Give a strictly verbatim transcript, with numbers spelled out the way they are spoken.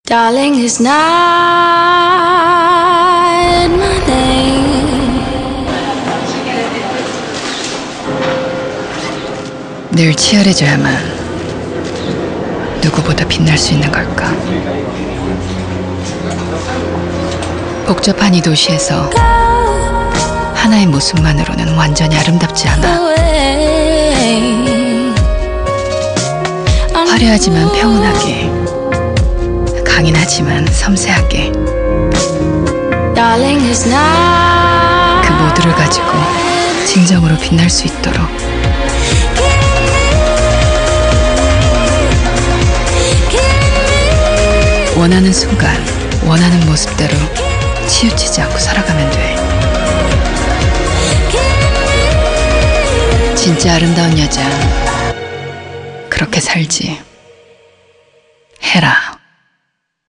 Darling is not my name. 늘 치열해져야만 누구보다 빛날 수 있는 걸까? 복잡한 이 도시에서 하나의 모습만으로는 완전히 아름답지 않아. 화려하지만 평온하게, 강인하지만 섬세하게, Darling is not 그 모두를 가지고 진정으로 빛날 수 있도록 원하는 순간, 원하는 모습대로 치우치지 않고 살아가면 돼. 진짜 아름다운 여자, 그렇게 살지. 해라.